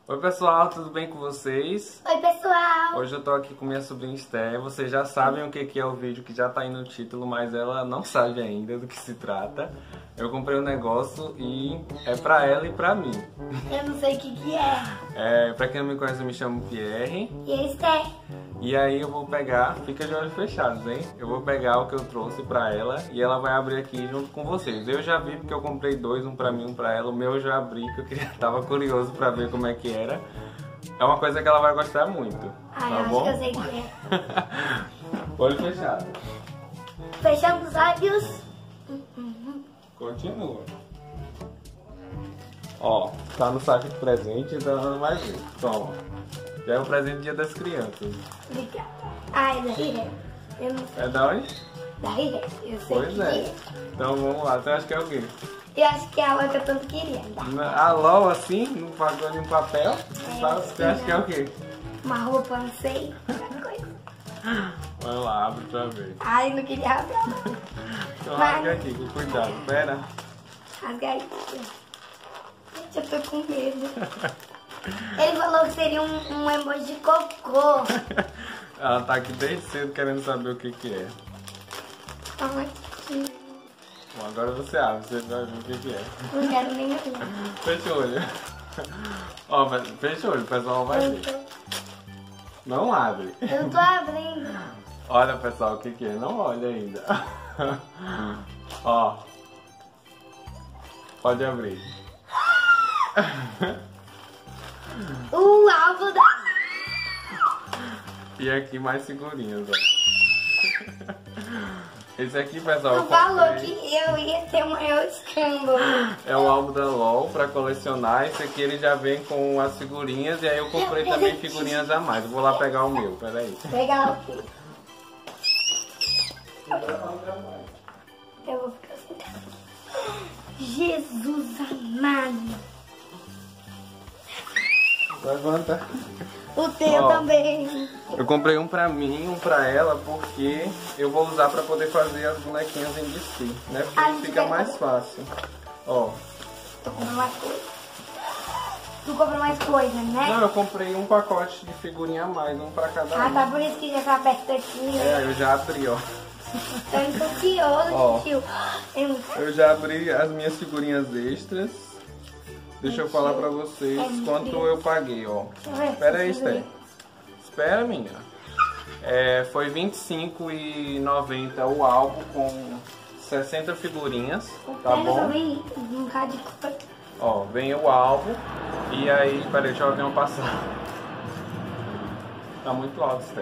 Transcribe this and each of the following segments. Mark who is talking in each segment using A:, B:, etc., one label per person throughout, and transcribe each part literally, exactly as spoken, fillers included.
A: Oi pessoal, tudo bem com vocês?
B: Oi pessoal!
A: Hoje eu tô aqui com minha sobrinha Esther. Vocês já sabem o que que é o vídeo, que já tá aí no título, mas ela não sabe ainda do que se trata. Eu comprei um negócio e é pra ela e pra mim.
B: Eu não sei o que que é.
A: É, pra quem não me conhece, eu me chamo Pierre.
B: E a Esther?
A: E aí eu vou pegar, fica de olhos fechados, hein? Eu vou pegar o que eu trouxe pra ela e ela vai abrir aqui junto com vocês. Eu já vi porque eu comprei dois, um pra mim, um pra ela. O meu eu já abri, que eu queria, tava curioso pra ver como é que era. É uma coisa que ela vai gostar muito.
B: Ai,
A: tá
B: eu
A: bom?
B: acho que eu sei o que é.
A: Olho fechado.
B: Fechando os olhos.
A: Continua. Ó, tá no saco de presente, então ela não vai ver. Toma. Já é o presente do Dia das Crianças.
B: Obrigada. Ai, da Riré. Eu não sei.
A: É da onde?
B: Da Riré. Eu sei
A: Pois
B: que
A: é. Então vamos lá. Você acha que é o quê?
B: Eu acho que é a que eu tanto queria.
A: A LOL assim, no papel, no papel? Sabe? Você acha que é o quê?
B: Uma roupa, não sei. Outra coisa.
A: Vai lá, abre pra ver.
B: Ai, não queria rasgar.
A: Então
B: Vai.
A: rasga aqui, com cuidado. Pera.
B: Rasgar isso. Gente, eu tô com medo. Ele falou que seria um, um emoji de cocô.
A: Ela tá aqui desde cedo querendo saber o que que é.
B: Ai,
A: Bom, agora você abre, você vai ver o que que é.
B: não quero nem ver.
A: Fecha o olho. Ó, mas fecha o olho, o pessoal vai
B: Eu
A: ver.
B: tô,
A: Não abre.
B: eu tô abrindo.
A: Olha, pessoal, o que que é? Não olha ainda. Ó. Pode abrir.
B: O alvo da...
A: E aqui mais figurinhas, ó. Esse aqui, pessoal, eu
B: Tu falou
A: comprei.
B: que eu ia ter o maior escândalo.
A: É o álbum da LOL pra colecionar. Esse aqui ele já vem com as figurinhas. E aí eu comprei também figurinhas a mais. Eu vou lá pegar o meu, peraí.
B: Pega lá o quê? Eu vou ficar sentada. Jesus amado.
A: Levanta.
B: O teu
A: Ó.
B: também.
A: Eu comprei um pra mim, um pra ela, porque eu vou usar pra poder fazer as bonequinhas em D C, né? Porque
B: Ai,
A: fica
B: que
A: mais fácil. Ó.
B: Tu comprou mais coisa. Tu comprou mais coisa, né?
A: Não, eu comprei um pacote de figurinha a mais, um pra cada
B: Ah,
A: um.
B: tá por isso que já tá aberto aqui, né?
A: É, eu já abri, ó.
B: Tô ansioso,
A: Ó.
B: tio. Eu...
A: Eu já abri as minhas figurinhas extras. Deixa eu falar pra vocês quanto eu paguei, ó.
B: Deixa eu ver.
A: Espera aí,
B: deixa eu ver.
A: Esther. Espera, minha. É, foi vinte e cinco reais e noventa centavos o álbum com sessenta figurinhas, tá
B: Pega
A: bom?
B: também um bocado de coisa.
A: Ó, vem o álbum e aí, espera aí, deixa eu ver uma passada. Tá muito alto, Esther.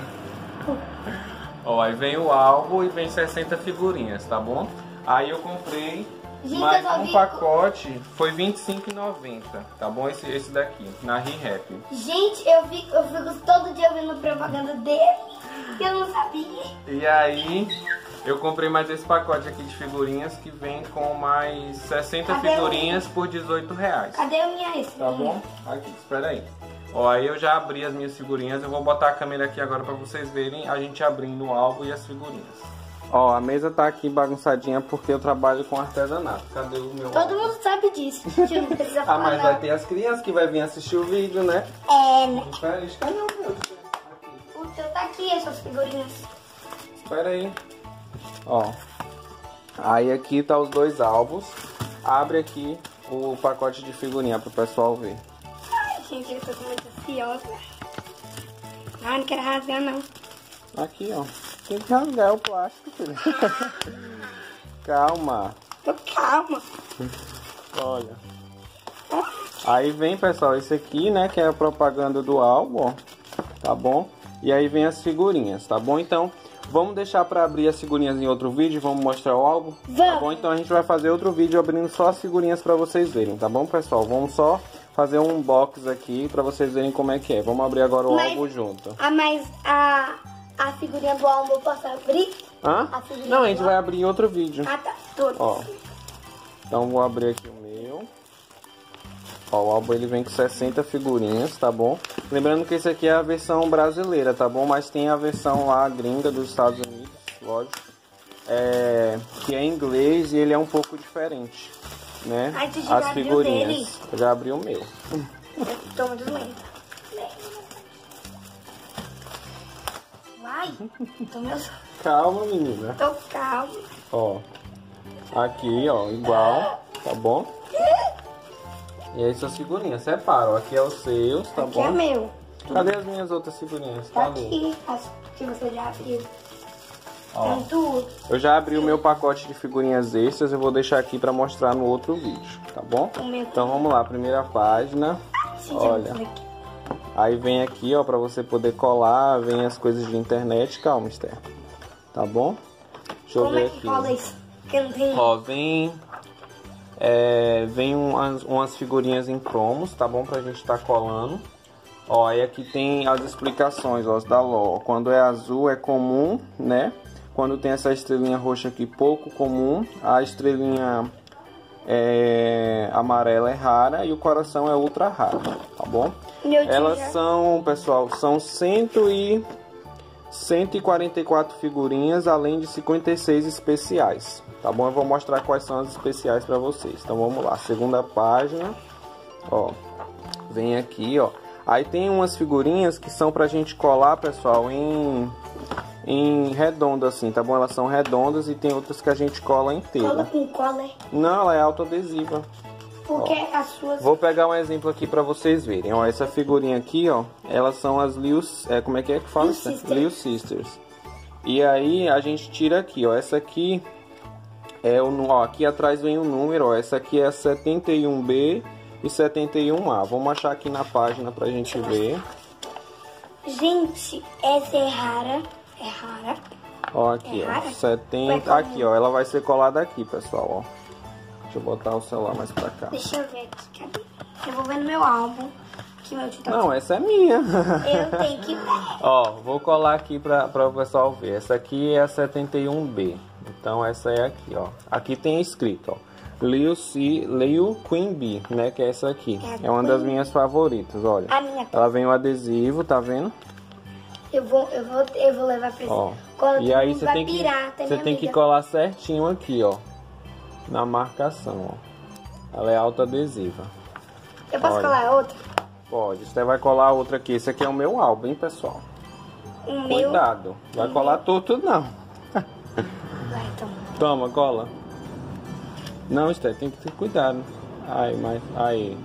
A: Ó, aí vem o álbum e vem sessenta figurinhas, tá bom? Aí eu comprei
B: Gente,
A: mais
B: eu só
A: um
B: vi-
A: pacote, foi vinte e cinco reais e noventa centavos, tá bom? Esse, esse daqui, na ReHap.
B: Gente, eu fico, eu fico todo dia vendo propaganda dele e eu não sabia.
A: E aí, eu comprei mais esse pacote aqui de figurinhas que vem com mais sessenta
B: Cadê
A: figurinhas por dezoito reais.
B: Cadê a minha esse?
A: Tá bom? Aqui, espera aí. Ó, aí eu já abri as minhas figurinhas. Eu vou botar a câmera aqui agora pra vocês verem a gente abrindo o álbum e as figurinhas. Ó, a mesa tá aqui bagunçadinha porque eu trabalho com artesanato. Cadê o meu
B: Todo
A: álbum?
B: mundo sabe disso. Tio, não precisa
A: Ah,
B: falar
A: mas
B: nada.
A: vai ter as crianças que vai vir assistir o vídeo, né?
B: É, né?
A: Espera aí, cadê o meu? Aqui.
B: O teu tá aqui, essas figurinhas.
A: Espera aí. Ó. Aí aqui tá os dois álbuns. Abre aqui o pacote de figurinha pro pessoal ver.
B: Ai, gente, eu tô com muita ansiosa. Ah, não quero rasgar, não.
A: Aqui, ó. Tem que rasgar o plástico, filho. Calma.
B: Tô calma.
A: Olha. Aí vem, pessoal, esse aqui, né, que é a propaganda do álbum, ó. Tá bom? E aí vem as figurinhas, tá bom? Então, vamos deixar pra abrir as figurinhas em outro vídeo, vamos mostrar o álbum? Tá
B: Vamos.
A: bom? Então a gente vai fazer outro vídeo abrindo só as figurinhas pra vocês verem, tá bom, pessoal? Vamos só fazer um unbox aqui pra vocês verem como é que é. Vamos abrir agora o
B: Mas-
A: álbum junto.
B: Ah, mas a, a figurinha do álbum eu posso abrir?
A: Hã?
B: a figurinha
A: Não, a gente
B: do
A: vai abrir em outro vídeo.
B: Ah, tá. Todos.
A: Ó. Então vou abrir aqui o meu. Ó, o álbum ele vem com sessenta figurinhas, tá bom? Lembrando que esse aqui é a versão brasileira, tá bom? Mas tem a versão lá gringa dos Estados Unidos, lógico. É, que é em inglês e ele é um pouco diferente, né?
B: Ai, tu já
A: As
B: abriu
A: figurinhas.
B: dele?
A: Eu já abri o meu.
B: Eu tô muito lenta. Vai. Tô meu...
A: Calma, menina.
B: Tô calma.
A: Ó. Aqui, ó, igual, tá bom? E aí suas figurinhas, separa, ó. Aqui é os seus, tá
B: Aqui
A: bom?
B: é meu.
A: Cadê as minhas outras figurinhas?
B: Tá
A: ali.
B: aqui, as que você já abriu.
A: Ó.
B: Tem tudo.
A: Eu já abri o meu pacote de figurinhas extras, eu vou deixar aqui pra mostrar no outro vídeo, tá bom?
B: O meu
A: Então vamos lá, primeira página.
B: Sim,
A: Olha.
B: aqui.
A: Aí vem aqui, ó, pra você poder colar, vem as coisas de internet. Calma, Esther. Tá bom? Deixa eu
B: Como
A: ver
B: é que
A: aqui.
B: rola isso? Porque não tem...
A: Ó, vem... É, vem umas, umas figurinhas em cromos, tá bom? Pra gente tá colando. Ó, aí aqui tem as explicações, ó, da L O. Quando é azul é comum, né? Quando tem essa estrelinha roxa aqui, pouco comum. A estrelinha é, amarela é rara e o coração é ultra raro, tá bom?
B: Meu tio
A: Elas
B: já-
A: são, pessoal, são cento e quarenta e quatro figurinhas, além de cinquenta e seis especiais, tá bom? Eu vou mostrar quais são as especiais para vocês. Então vamos lá, segunda página, ó, vem aqui, ó. Aí tem umas figurinhas que são pra gente colar, pessoal, em, em redondo assim, tá bom? Elas são redondas e tem outras que a gente cola
B: Cola
A: inteira.
B: com cola.
A: Não, ela é autoadesiva.
B: Porque as suas...
A: Vou pegar um exemplo aqui pra vocês verem. Ó, essa figurinha aqui, ó, elas são as Liu, é, como é que é que fala?
B: Liu Sisters.
A: Liu Sisters. E aí a gente tira aqui, ó, essa aqui é o, ó, aqui atrás vem o número, ó, essa aqui é setenta e um B e setenta e um A. Vamos achar aqui na página pra gente ver.
B: Gente, essa é rara. É rara.
A: Ó, aqui,
B: É
A: ó,
B: rara?
A: setenta,
B: Vai
A: aqui, ó, ela vai ser colada aqui, pessoal, ó. Deixa eu botar o celular mais pra cá.
B: Deixa eu ver aqui. Cadê? Eu vou ver no meu álbum. Que meu tio tá...
A: Não, essa é minha.
B: Eu tenho que ver.
A: Ó, vou colar aqui pra, pra o pessoal ver. Essa aqui é a setenta e um B. Então essa é aqui, ó. Aqui tem escrito, ó. Liu, C, Liu Queen Bee, né? Que é essa aqui.
B: É a
A: É uma das
B: Queen
A: minhas favoritas, olha.
B: A minha...
A: Ela vem o adesivo, tá vendo?
B: Eu vou, eu vou, eu vou levar pra
A: Ó.
B: você. Quando
A: E aí
B: mundo
A: você
B: vai
A: tem que,
B: pirar, tá,
A: você
B: minha
A: tem que
B: amiga?
A: colar certinho aqui, ó. Na marcação, ó. Ela é autoadesiva.
B: Eu posso
A: olha.
B: colar outra?
A: Pode. Você vai colar outra aqui. Esse aqui é o meu álbum, hein, pessoal?
B: O meu...
A: Cuidado. Vai
B: o
A: colar
B: meu-
A: tudo, não.
B: Vai, então.
A: Toma, cola. Não, Esther, tem que ter cuidado. Ai, mas... Aí.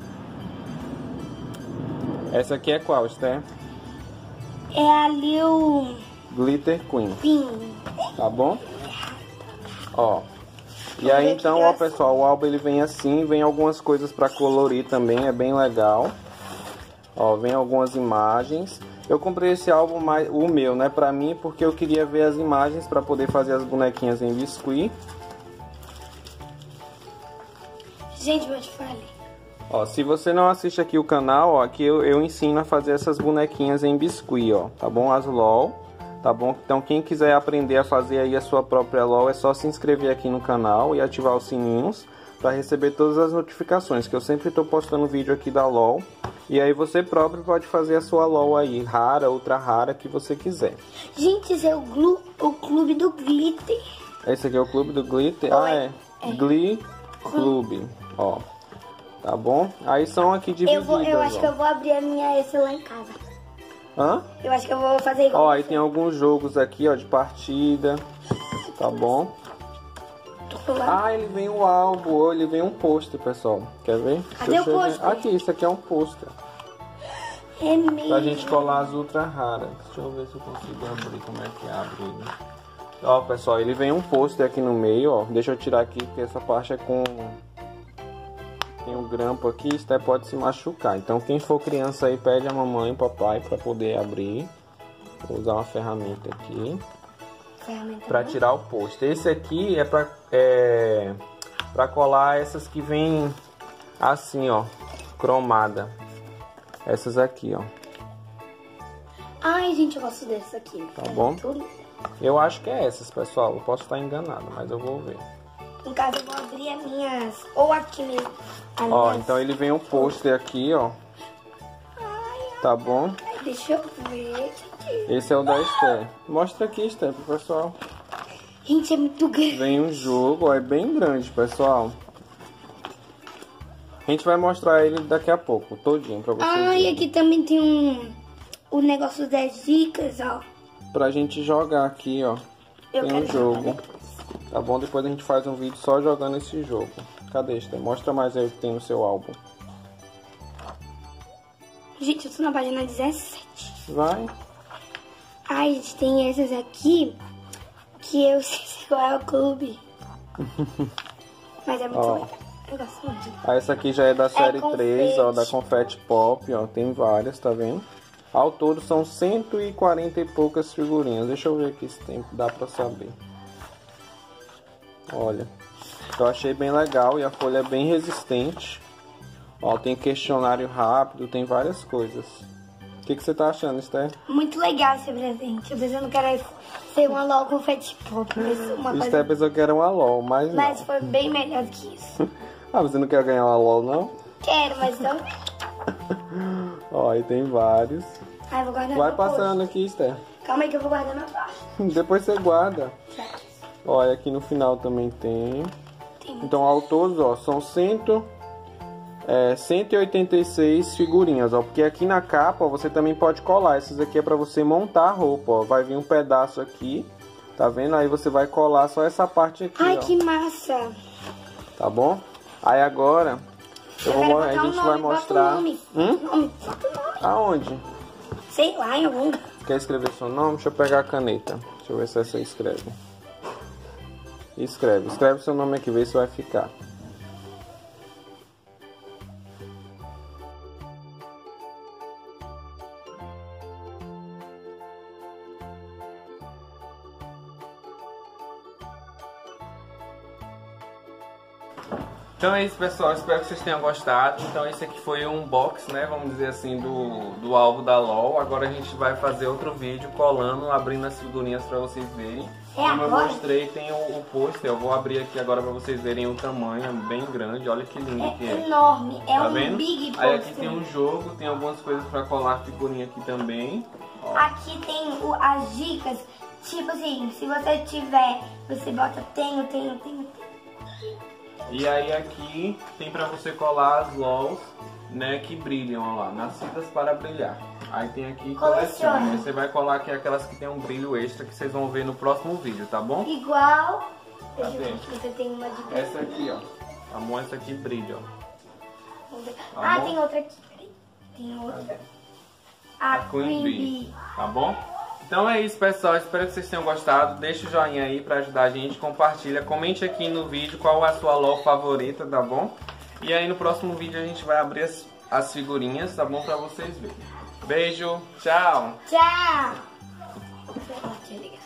A: Essa aqui é qual, Esther?
B: É a Liu...
A: Glitter Queen,
B: Queen.
A: tá bom? Ó. E
B: Vamos
A: aí,
B: ver que
A: então, ó,
B: graça.
A: pessoal, o álbum ele vem assim. Vem algumas coisas pra colorir também, é bem legal. Ó, vem algumas imagens. Eu comprei esse álbum, mais, o meu, né, pra mim, porque eu queria ver as imagens pra poder fazer as bonequinhas em biscuit.
B: Gente, mas te falei.
A: Ó, se você não assiste aqui o canal, ó, aqui eu, eu ensino a fazer essas bonequinhas em biscuit, ó, tá bom? As L O L, tá bom? Então quem quiser aprender a fazer aí a sua própria L O L, é só se inscrever aqui no canal e ativar os sininhos para receber todas as notificações, que eu sempre estou postando vídeo aqui da L O L. E aí você próprio pode fazer a sua L O L aí, rara, ultra rara, que você quiser.
B: Gente, esse é o, glu, o clube do glitter.
A: Esse aqui é o Clube do Glitter.
B: Oi.
A: Ah, é.
B: É.
A: Glee Clube, ó. Tá bom? Aí são aqui divididas,
B: Eu, vou, eu acho
A: ó.
B: que eu vou abrir a minha esse lá em casa.
A: Hã?
B: Eu acho que eu vou fazer igual.
A: Ó, aí tem alguns jogos aqui, ó, de partida. Tá bom?
B: Tô lá.
A: Ah, ele vem o álbum, ó, ele vem um pôster, pessoal. Quer ver?
B: Cadê
A: Deixa
B: o
A: eu ver.
B: pôster?
A: Aqui, isso aqui é um pôster.
B: É mesmo.
A: Pra gente colar as ultra raras. Deixa eu ver se eu consigo abrir, como é que abre ele. Ó, pessoal, ele vem um pôster aqui no meio, ó. Deixa eu tirar aqui, porque essa parte é com... Tem um grampo aqui, isso até pode se machucar. Então quem for criança aí, pede a mamãe e papai pra poder abrir. Vou usar uma ferramenta aqui
B: Ferramenta
A: pra
B: boa.
A: tirar o pôster. Esse aqui é pra, é, pra colar essas que vem assim, ó, cromada. Essas aqui, ó.
B: Ai, gente, eu gosto desse aqui.
A: Tá bom?
B: Tudo.
A: Eu acho que é essas, pessoal. Eu posso estar enganado, mas eu vou ver.
B: Em casa eu vou abrir as minhas. Ou aqui mesmo. As
A: Ó,
B: minhas...
A: então ele vem um pôster aqui, ó.
B: Ai,
A: Tá bom?
B: ai, deixa eu ver.
A: Esse é o da Esther. Mostra aqui, Esther, pro pessoal.
B: Gente, é muito grande.
A: Vem um jogo, ó, é bem grande, pessoal. A gente vai mostrar ele daqui a pouco, todinho, pra vocês
B: Ah,
A: verem.
B: e aqui também tem um... O negócio das dicas, ó.
A: Pra gente jogar aqui, ó.
B: Eu
A: Tem um
B: quero
A: jogo.
B: jogar depois.
A: Tá bom? Depois a gente faz um vídeo só jogando esse jogo. Cadê, Esther? Mostra mais aí o que tem no seu álbum.
B: Gente, eu tô na página dezessete.
A: Vai.
B: Ai, gente, tem esses aqui que eu sei qual é o clube. Mas é muito
A: Ó.
B: legal. Eu gosto muito.
A: Ah, essa aqui já é da série três, ó, da
B: confete.
A: Confete Pop, ó. Tem várias, tá vendo? Ao todo são cento e quarenta e poucas figurinhas. Deixa eu ver aqui se tem, dá pra saber. Olha, eu achei bem legal e a folha é bem resistente. Ó, tem questionário rápido, tem várias coisas. O que, que você tá achando, Esther?
B: Muito legal esse presente. Eu pensando que era ser uma LOL confete pop. Mas, uma
A: Esther
B: coisa...
A: pensou que era uma LOL, mas
B: mas
A: não.
B: foi bem melhor do que isso.
A: Ah, você não quer ganhar uma LOL, não?
B: Quero, mas não.
A: Ó, aí tem vários.
B: Ai, vou guardar
A: Vai
B: na
A: passando aqui, Esther.
B: poxa. Calma aí que eu vou guardar na pasta.
A: Depois você guarda.
B: Certo.
A: Olha, aqui no final também tem.
B: Tem
A: Então, ao todo, ó, são cento, é, cento e oitenta e seis figurinhas, ó. Porque aqui na capa, ó, você também pode colar. Essas aqui é pra você montar a roupa, ó. Vai vir um pedaço aqui, tá vendo? Aí você vai colar só essa parte aqui,
B: Ai,
A: ó.
B: que massa.
A: Tá bom? Aí agora, eu vou,
B: quero
A: mo- a
B: botar um
A: gente
B: nome,
A: vai
B: bota um
A: mostrar...
B: nome.
A: Hum?
B: Nome, bota um nome.
A: Aonde?
B: Sei lá, em algum.
A: Quer escrever seu nome? Deixa eu pegar a caneta. Deixa eu ver se essa escreve. Escreve. Escreve seu nome aqui, vê se vai ficar. Então é isso, pessoal, espero que vocês tenham gostado. Então esse aqui foi um unbox, né, vamos dizer assim, do, do álbum da LOL. Agora a gente vai fazer outro vídeo colando, abrindo as figurinhas pra vocês verem.
B: É
A: Como eu
B: agora?
A: mostrei, tem o, o pôster, eu vou abrir aqui agora pra vocês verem o tamanho, é bem grande, olha que lindo que
B: É
A: é.
B: enorme. É
A: Tá
B: um
A: vendo?
B: big
A: Aí aqui
B: poster.
A: tem um jogo, tem algumas coisas pra colar figurinha aqui também. Ó.
B: Aqui tem o- as dicas. Tipo assim, se você tiver, você bota tenho, tenho, tenho, tenho.
A: E aí aqui tem pra você colar as LOLs, né, que brilham, ó lá, nascidas para brilhar. Aí tem aqui
B: Colecione.
A: colecione. Aí você vai colar aqui aquelas que tem um brilho extra que vocês vão ver no próximo vídeo, tá bom?
B: Igual. Deixa eu
A: Cadê?
B: ver se você tem uma de
A: Essa aqui, ó. Tá bom? Essa aqui brilha, ó.
B: Ah,
A: bom?
B: tem outra aqui. Peraí. Tem outra. A
A: Queen
B: Queen
A: Bee,
B: Bee.
A: tá bom? Então é isso, pessoal, espero que vocês tenham gostado. Deixa o joinha aí pra ajudar a gente, compartilha, comente aqui no vídeo qual é a sua LOL favorita, tá bom? E aí no próximo vídeo a gente vai abrir as, as figurinhas, tá bom? Pra vocês verem. Beijo, tchau!
B: Tchau.